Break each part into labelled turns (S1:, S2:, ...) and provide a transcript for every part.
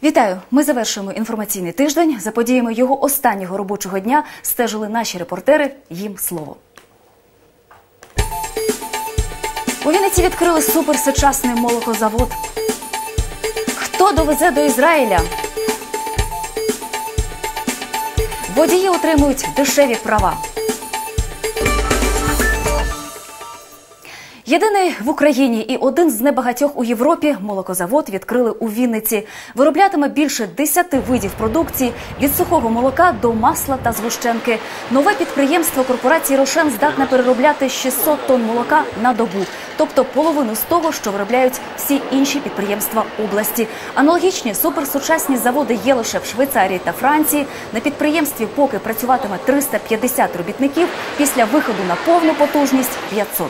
S1: Вітаю! Ми завершуємо інформаційний тиждень. За подіями його останнього робочого дня стежили наші репортери. Їм слово. У Вінниці відкрили суперсучасний молокозавод. Хто довезе до Ізраїля? Водії отримують дешеві права. Єдиний в Україні і один з небагатьох у Європі молокозавод відкрили у Вінниці. Вироблятиме більше 10 видів продукції – від сухого молока до масла та згущенки. Нове підприємство корпорації «Рошен» здатне переробляти 600 тонн молока на добу. Тобто половину з того, що виробляють всі інші підприємства області. Аналогічні суперсучасні заводи є лише в Швейцарії та Франції. На підприємстві поки працюватиме 350 робітників, після виходу на повну потужність – 500.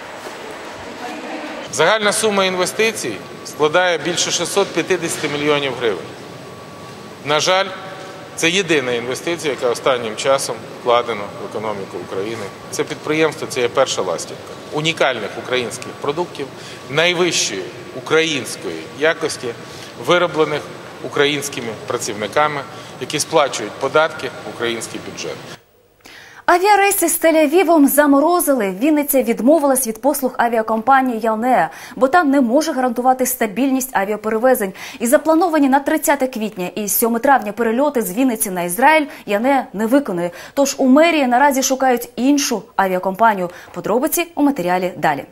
S2: Загальна сума інвестицій складає більше 650 мільйонів гривень. На жаль, це єдина інвестиція, яка останнім часом вкладена в економіку України. Це підприємство, це є перша ластівка унікальних українських продуктів, найвищої української якості, вироблених українськими працівниками, які сплачують податки в український бюджет.
S1: Авіарейси з Тель-Авівом заморозили. Вінниця відмовилась від послуг авіакомпанії «Ялнеа», бо там не може гарантувати стабільність авіаперевезень. І заплановані на 30 квітня і 7 травня перельоти з Вінниці на Ізраїль «Ялнеа» не виконує. Тож у мерії наразі шукають іншу авіакомпанію. Подробиці у матеріалі далі.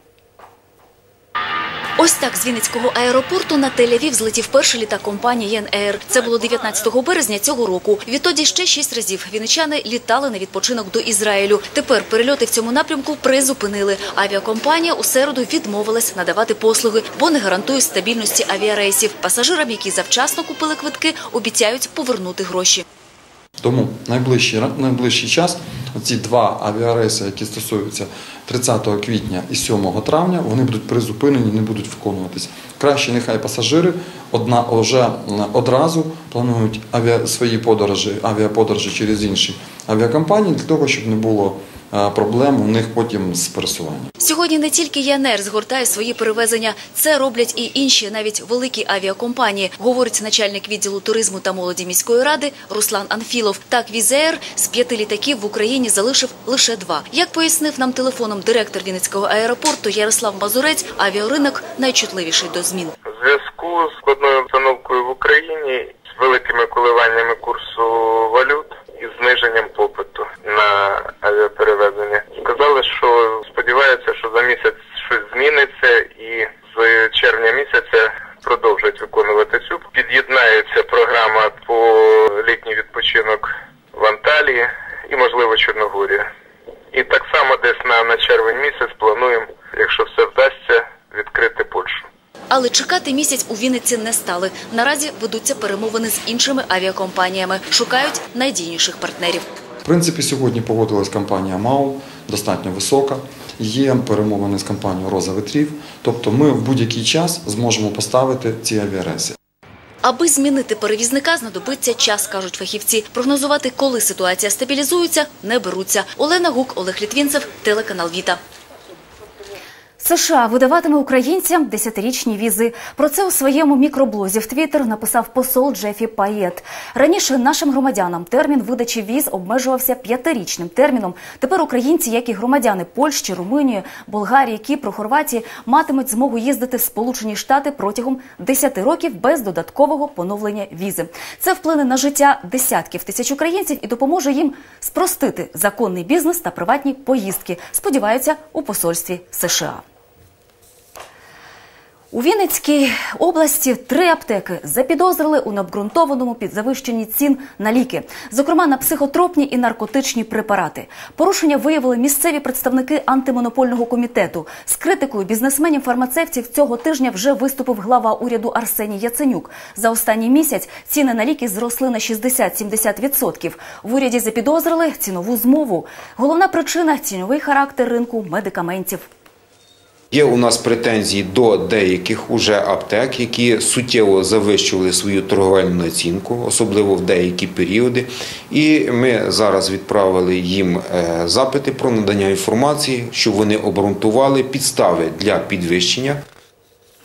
S1: Ось так з Вінницького аеропорту на Тель-Авів злетів перший літак компанії «Єн-Ейр». Це було 19 березня цього року. Відтоді ще 6 разів вінничани літали на відпочинок до Ізраїлю. Тепер перельоти в цьому напрямку призупинили. Авіакомпанія у середу відмовилась надавати послуги, бо не гарантує стабільності авіарейсів. Пасажирам, які завчасно купили квитки, обіцяють повернути гроші.
S3: Тому найближчий час ці два авіарейси, які стосуються 30 квітня і 7 травня, вони будуть призупинені, не будуть виконуватися. Краще нехай пасажири вже одразу планують свої авіаподорожі через інші авіакомпанії, для того, щоб не було проблем у них потім з пересуванням.
S1: Сьогодні не тільки «Єн-Ейр» згортає свої перевезення. Це роблять і інші, навіть великі авіакомпанії, говорить начальник відділу туризму та молоді міської ради Руслан Анфілов. Так, «Візеєр» з 5 літаків в Україні залишив лише 2. Як пояснив нам телефоном директор Вінницького аеропорту Ярослав Мазурець, авіаринок найчутливіший до змін.
S4: У зв'язку з складною обстановкою в Україні, з великими коливаннями курсу валют і зниженням попиту на авіаперевезення. Сказали, що сподіваються, що за місяць щось зміниться і з червня місяця продовжать виконувати цю. Під'єднається програма по літній відпочинок в Анталії і, можливо, Чорногорія. І так само десь на червень місяць плануємо, якщо все вдасться, відкрити Польщу.
S1: Але чекати місяць у Вінниці не стали. Наразі ведуться перемовини з іншими авіакомпаніями. Шукають найдійніших партнерів.
S3: В принципі, сьогодні погодилась компанія МАУ, достатньо висока. Є перемовини з компанією «Роза Ветрів». Тобто ми в будь-який час зможемо поставити ці авіарейси.
S1: Аби змінити перевізника, знадобиться час, кажуть фахівці. Прогнозувати, коли ситуація стабілізується, не беруться. Олена Гук, Олег Літвінцев, телеканал «Віта». США видаватиме українцям 10-річні візи. Про це у своєму мікроблозі в Твіттер написав посол Джефі Паєт. Раніше нашим громадянам термін видачі віз обмежувався 5-річним терміном. Тепер українці, як і громадяни Польщі, Румунії, Болгарії, Кіпру, Хорватії, матимуть змогу їздити в Сполучені Штати протягом 10 років без додаткового поновлення візи. Це вплине на життя десятків тисяч українців і допоможе їм спростити законний бізнес та приватні поїздки, сподіваються у посольстві США. У Вінницькій області 3 аптеки запідозрили у необґрунтованому підзавищенні цін на ліки, зокрема на психотропні і наркотичні препарати. Порушення виявили місцеві представники антимонопольного комітету. З критикою бізнесменів-фармацевтів цього тижня вже виступив глава уряду Арсеній Яценюк. За останній місяць ціни на ліки зросли на 60-70%. В уряді запідозрили цінову змову. Головна причина – тіньовий характер ринку медикаментів.
S5: Є у нас претензії до деяких уже аптек, які суттєво завищували свою торговельну націнку, особливо в деякі періоди. І ми зараз відправили їм запити про надання інформації, щоб вони обґрунтували підстави для підвищення.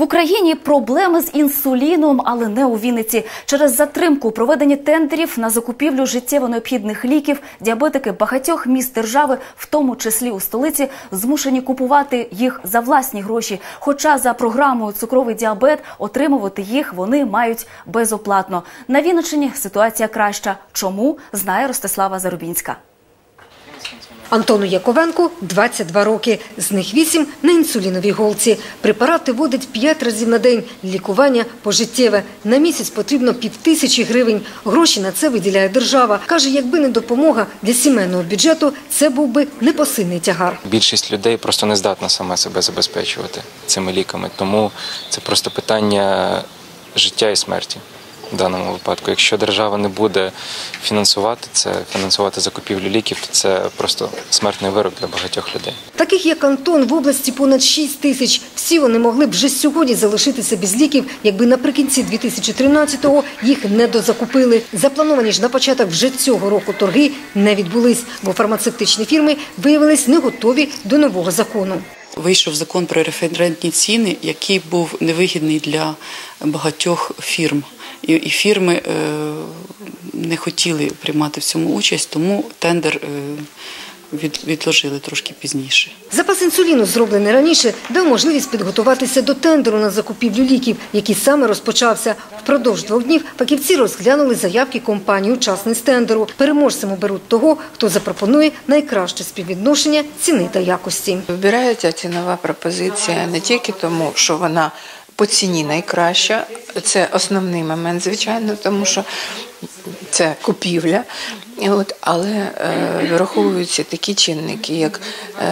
S1: В Україні проблеми з інсуліном, але не у Вінниці. Через затримку у проведенні тендерів на закупівлю життєво необхідних ліків діабетики багатьох міст держави, в тому числі у столиці, змушені купувати їх за власні гроші. Хоча за програмою «Цукровий діабет» отримувати їх вони мають безоплатно. На Вінниччині ситуація краща. Чому? Знає Ростислава Зарубінська.
S6: Антону Яковенку 22 роки, з них 8 на інсуліновій голці. Препарати вводить 5 разів на день, лікування пожиттєве. На місяць потрібно 5000 гривень. Гроші на це виділяє держава. Каже, якби не допомога для сімейного бюджету, це був би непосильний тягар.
S7: Більшість людей просто не здатна сама себе забезпечувати цими ліками, тому це просто питання життя і смерті. В даному випадку, якщо держава не буде фінансувати закупівлю ліків, то це просто смертний вирок для багатьох людей.
S6: Таких, як Антон, в області понад 6 тисяч. Всі вони могли б вже сьогодні залишитися без ліків, якби наприкінці 2013-го їх не дозакупили. Заплановані ж на початок вже цього року торги не відбулись, бо фармацевтичні фірми виявились не готові до нового закону.
S8: Вийшов закон про референтні ціни, який був невигідний для багатьох фірм. І фірми не хотіли приймати в цьому участь, тому тендер відложили трошки пізніше.
S6: Запас інсуліну, зроблений раніше, дав можливість підготуватися до тендеру на закупівлю ліків, який саме розпочався. Впродовж 2 днів фахівці розглянули заявки компаній-учасниць тендеру. Переможцем оберуть того, хто запропонує найкраще співвідношення ціни та якості.
S9: Вибирається цінова пропозиція не тільки тому, що вона по ціні найкраща, це основний момент, звичайно, тому що це купівля, але враховуються такі чинники, як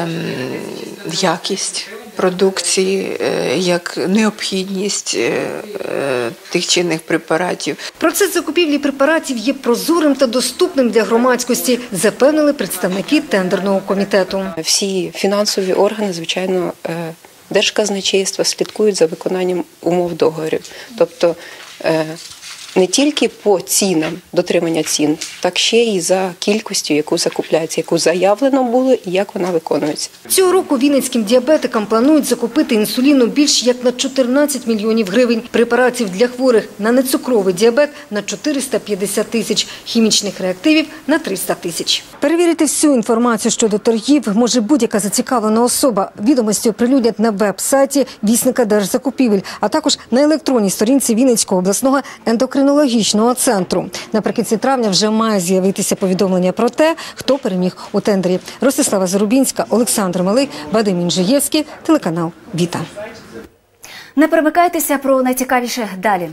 S9: якість продукції, як необхідність тих чи інших препаратів.
S6: Процес закупівлі препаратів є прозорим та доступним для громадськості, запевнили представники тендерного комітету.
S10: Всі фінансові органи, звичайно, Держказначейства слідкують за виконанням умов договорів. Тобто не тільки по цінам, дотримання цін, так ще й за кількістю, яку закупляється, яку заявлено було і як вона виконується.
S6: Цього року вінницьким діабетикам планують закупити інсуліну більш як на 14 мільйонів гривень, препаратів для хворих на нецукровий діабет на 450 тисяч, хімічних реактивів на 300 тисяч. Перевірити всю інформацію щодо торгів може будь-яка зацікавлена особа. Відомості оприлюднять на веб-сайті Вісника Держзакупівель, а також на електронній сторінці Вінницького обласного ендокринологічного центру. Наприкінці травня вже має з'явитися повідомлення про те, хто переміг у тендері. Ростислава Зарубінська, Олександр Малий, Вадим Інжиєвський, телеканал «Віта».
S1: Не перемикайтеся, про найцікавіше далі.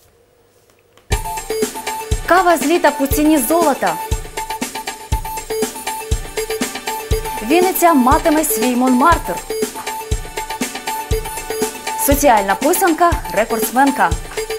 S1: Кава з літа по ціні золота. Вінниця матиме свій Монмартр. Соціальна писанка – рекордсменка.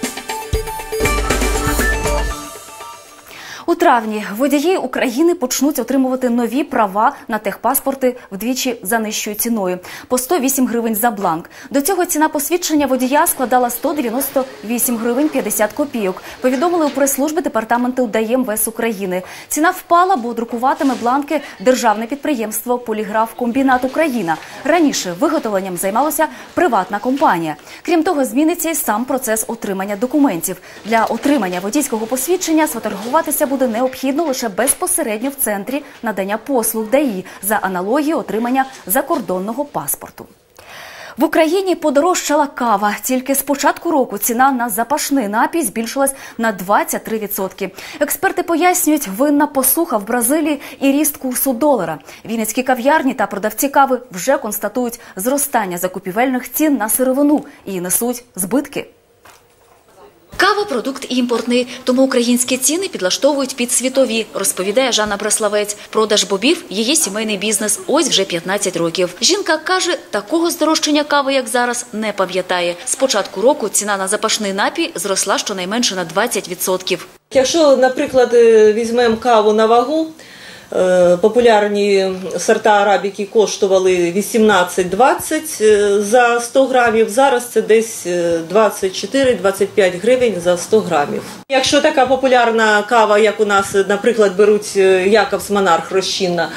S1: У травні водії України почнуть отримувати нові права на техпаспорти вдвічі за нижчою ціною – по 108 гривень за бланк. До цього ціна посвідчення водія складала 198 гривень 50 копійок, повідомили у прес-службі Департаменту ДАІ МВС України. Ціна впала, бо друкуватиме бланки державне підприємство «Поліграф-комбінат Україна». Раніше виготовленням займалася приватна компанія. Крім того, зміниться і сам процес отримання документів. Для отримання водійського посвідчення сфотографуватися буде необхідно лише безпосередньо в центрі надання послуг ДАІ за аналогією отримання закордонного паспорту. В Україні подорожчала кава. Тільки з початку року ціна на запашний напій збільшилась на 23%. Експерти пояснюють, винна посуха в Бразилії і ріст курсу долара. Вінницькі кав'ярні та продавці кави вже констатують зростання закупівельних цін на сировину і несуть збитки.
S11: Кава – продукт імпортний, тому українські ціни підлаштовують під світові, розповідає Жанна Браславець. Продаж бобів – її сімейний бізнес ось вже 15 років. Жінка каже, такого здорожчання кави, як зараз, не пам'ятає. З початку року ціна на запашний напій зросла щонайменше на 20%.
S12: Якщо, наприклад, візьмемо каву на вагу, популярні сорта арабіки коштували 18-20 за 100 грамів, зараз це десь 24-25 гривень за 100 грамів. Якщо така популярна кава, як у нас, наприклад, беруть Якобс Монарх розчинна,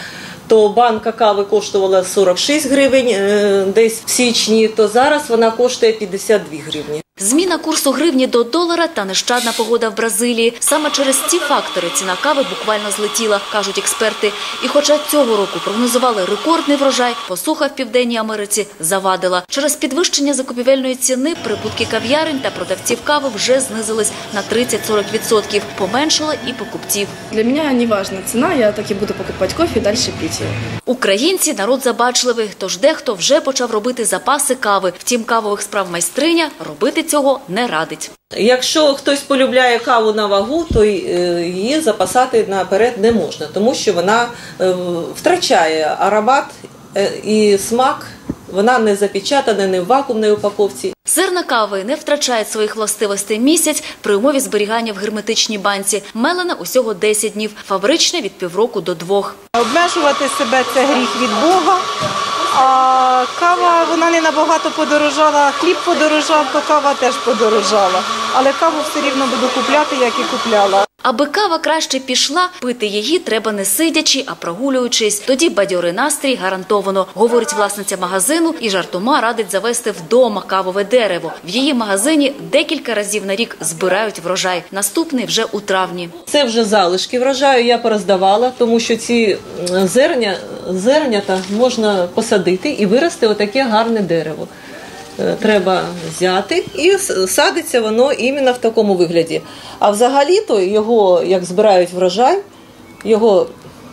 S12: то банка кави коштувала 46 гривень десь в січні, то зараз вона коштує 52 гривні.
S11: Зміна курсу гривні до долара та нещадна погода в Бразилії. Саме через ці фактори ціна кави буквально злетіла, кажуть експерти. І хоча цього року прогнозували рекордний врожай, посуха в Південній Америці завадила. Через підвищення закупівельної ціни прибутки кав'ярень та продавців кави вже знизились на 30-40%. Поменшало і покупців.
S13: Для мене не важна ціна, я так і буду покупати кофе і далі пити.
S11: Українці – народ забачливий, тож дехто вже почав робити запаси кави. Втім, кавових справ майстриня робити цього не радить.
S12: Якщо хтось полюбляє каву на вагу, то її запасати наперед не можна, тому що вона втрачає аромат і смак, вона не запечатана, не в вакуумній упаковці.
S11: Зерна кави не втрачають своїх властивостей місяць при умові зберігання в герметичній банці. Мелена усього 10 днів, фабричне від півроку до 2.
S14: Обмежувати себе – це гріх від Бога. А кава, вона не набагато подорожала, хліб подорожав, то кава теж подорожала. Але каву все рівно буду купляти, як і купляла.
S11: Аби кава краще пішла, пити її треба не сидячи, а прогулюючись. Тоді бадьорий настрій гарантовано, говорить власниця магазину і жартома радить завести вдома кавове дерево. В її магазині декілька разів на рік збирають врожай. Наступний вже у травні.
S12: Це вже залишки врожаю, я пороздавала, тому що ці зернята можна посадити і вирости отаке гарне дерево. Треба взяти і садиться воно іменно в такому вигляді. А взагалі-то його, як збирають врожай, його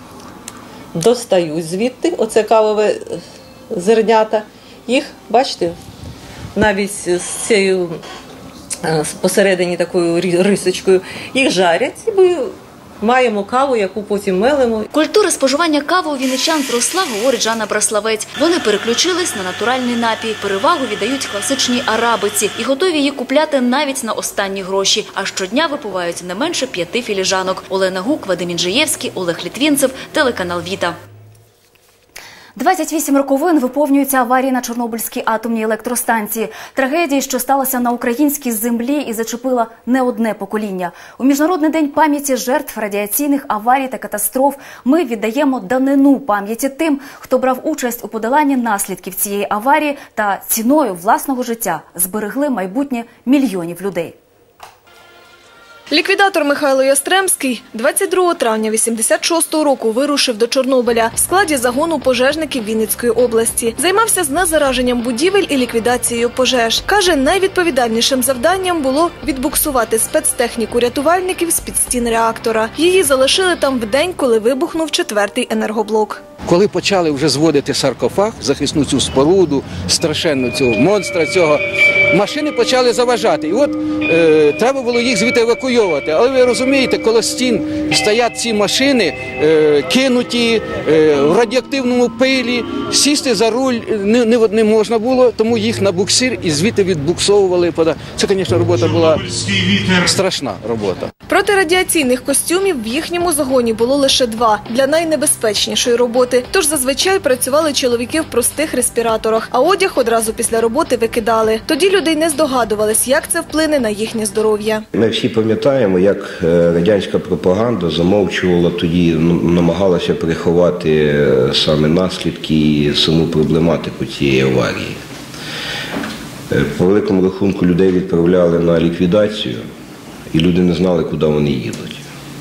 S12: достають звідти, оце кавове зернята. Їх, бачите, навіть з цією посередині такою рисочкою, їх жарять і ми маємо каву, яку потім мелимо.
S11: Культура споживання кави у вінничан зросла, говорить Жанна Браславець. Вони переключились на натуральний напій, перевагу віддають класичній арабиці і готові її купляти навіть на останні гроші. А щодня випивають не менше 5 філіжанок. Олена Гук, Вадим Інжиєвський, Олег Літвінцев, телеканал «Віта».
S1: 28 роковин виповнюються аварії на Чорнобильській атомній електростанції. Трагедії, що сталася на українській землі і зачепила не одне покоління. У Міжнародний день пам'яті жертв радіаційних аварій та катастроф ми віддаємо данину пам'яті тим, хто брав участь у подоланні наслідків цієї аварії та ціною власного життя зберегли майбутнє мільйонів людей.
S13: Ліквідатор Михайло Ястремський 22 травня 1986 року вирушив до Чорнобиля в складі загону пожежників Вінницької області. Займався знезараженням будівель і ліквідацією пожеж. Каже, найвідповідальнішим завданням було відбуксувати спецтехніку рятувальників з-під стін реактора. Її залишили там в день, коли вибухнув 4-й енергоблок.
S15: Коли почали вже зводити саркофаг, захисну цю споруду, страшенну цього монстра цього, машини почали заважати. І от треба було їх звідти евакуйовувати. Але ви розумієте, коли стін стоять ці машини, кинуті в радіоактивному пилі, сісти за руль не можна було, тому їх на буксир і звідти відбуксовували. Це, звісно, робота була страшна робота.
S13: Протирадіаційних костюмів в їхньому загоні було лише 2 для найнебезпечнішої роботи. Тож зазвичай працювали чоловіки в простих респіраторах, а одяг одразу після роботи викидали. Тоді люди не здогадувались, як це вплине на їхнє здоров'я.
S16: Ми всі пам'ятаємо, як радянська пропаганда замовчувала тоді, намагалася приховати саме наслідки і саму проблематику цієї аварії. По великому рахунку людей відправляли на ліквідацію, і люди не знали, куди вони їдуть.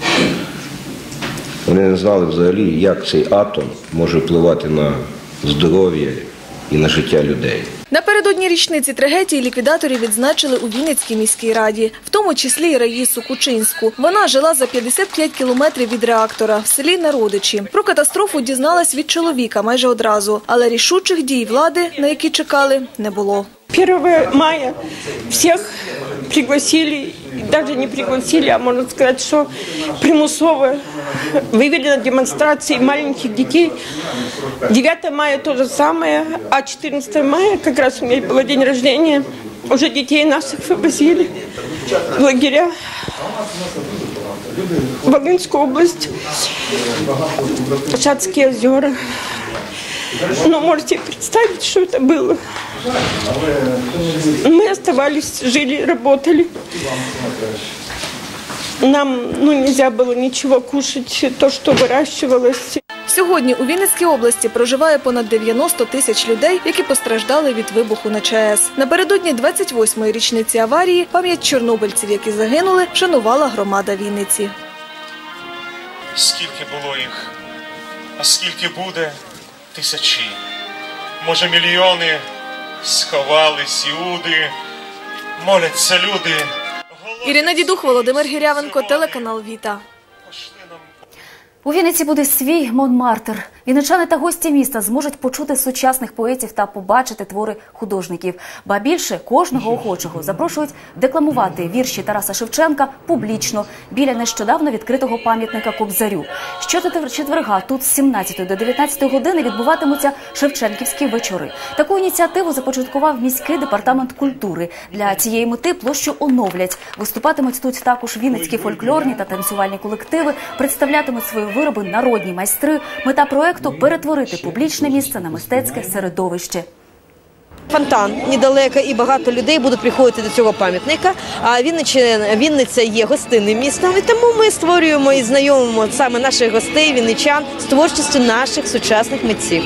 S16: Вони не знали взагалі, як цей атом може впливати на здоров'я і на життя людей.
S13: Напередодні річниці трагедії ліквідаторів відзначили у Вінницькій міській раді, в тому числі і Раїсу Кучинську. Вона жила за 55 кілометрів від реактора в селі Народичі. Про катастрофу дізналась від чоловіка майже одразу, але рішучих дій влади, на які чекали, не було.
S17: 1 мая всех пригласили, даже не пригласили, а можно сказать, что примусово вывели на демонстрации маленьких детей. 9 мая то же самое, а 14 мая, как раз у меня был день рождения, уже детей наших вывозили в лагеря в Волынскую область, Шацкие озера. Но можете представить, что это было. Мы оставались, жили, работали. Нам нельзя было ничего кушать, то, что выращивалось.
S13: Сьогодні у Вінницькій області проживає понад 90 тисяч людей, які постраждали від вибуху на ЧАЕС. Напередодні 28-ї річниці аварії пам'ять чорнобильців, які загинули, вшанувала громада Вінниці.
S18: Скільки було їх, а скільки буде – тисячі. Може, мільйони сховались іуди, моляться люди.
S13: Ірина Дідух, Володимир Гірявенко, телеканал «Віта».
S1: У Вінниці буде свій Монмартр. Вінничани та гості міста зможуть почути сучасних поетів та побачити твори художників. Ба більше, кожного охочого запрошують декламувати вірші Тараса Шевченка публічно біля нещодавно відкритого пам'ятника Кобзарю. Щочетверга тут з 17 до 19 години відбуватимуться Шевченківські вечори. Таку ініціативу започаткував міський департамент культури. Для цієї мети площу оновлять. Виступатимуть тут також вінницькі фольклорні та танцювальні колективи, представлятимуть свої вироби народні майстри. Мета проекту – перетворити публічне місце на мистецьке середовище.
S19: Фонтан недалеко, і багато людей будуть приходити до цього пам'ятника. А Вінниця є гостинним містом, і тому ми створюємо і знайомимо саме наших гостей, вінничан, з творчістю наших сучасних митців.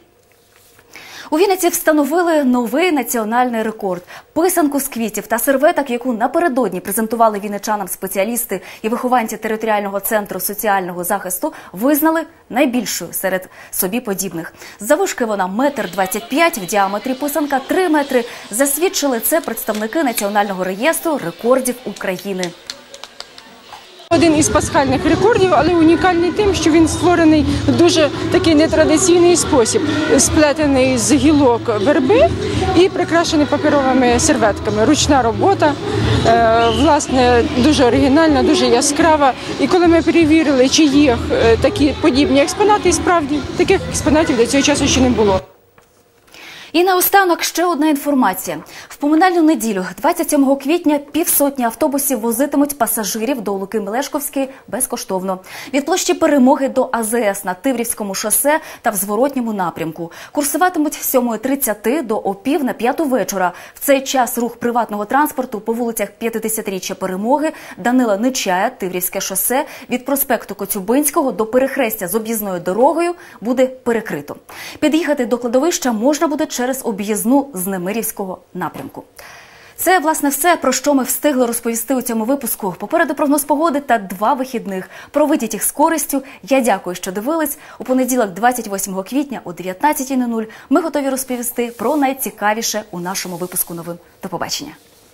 S1: У Вінниці встановили новий національний рекорд. Писанку з квітів та серветок, яку напередодні презентували вінничанам спеціалісти і вихованці територіального центру соціального захисту, визнали найбільшою серед собі подібних. Заввишки вона 1,25 м, в діаметрі писанка 3 метри. Засвідчили це представники Національного реєстру рекордів України.
S20: Один із пасхальних рекордів, але унікальний тим, що він створений в дуже такий нетрадиційний спосіб, сплетений з гілок верби і прикрашений паперовими серветками. Ручна робота, власне, дуже оригінальна, дуже яскрава. І коли ми перевірили, чи є такі подібні експонати, і справді таких експонатів до цього часу ще не було.
S1: І наостанок ще одна інформація. В поминальну неділю, 27 квітня, 500 автобусів возитимуть пасажирів до Луки Мелешковської безкоштовно. Від площі Перемоги до АЗС на Тиврівському шосе та в зворотньому напрямку. Курсуватимуть з 7:30 до о 4:45 вечора. В цей час рух приватного транспорту по вулицях 50-річчя Перемоги, Данила Нечая, Тиврівське шосе, від проспекту Коцюбинського до перехрестя з об'їзною дорогою буде перекрито. Під'їхати до кладовища можна буде через об'їзну з Немирівського напрямку. Це, власне, все, про що ми встигли розповісти у цьому випуску. Попереду прогноз погоди та 2 вихідних. Проведіть їх з користю. Я дякую, що дивились. У понеділок, 28 квітня о 19:00 ми готові розповісти про найцікавіше у нашому випуску новин. До побачення.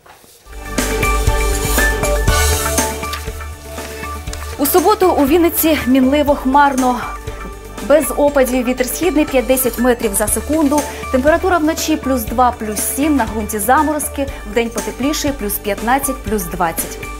S1: У суботу у Вінниці мінливо хмарно. Без опадів, вітер східний 5-10 метрів за секунду. Температура вночі +2, +7, на ґрунті заморозки. Вдень потепліше +15, +20.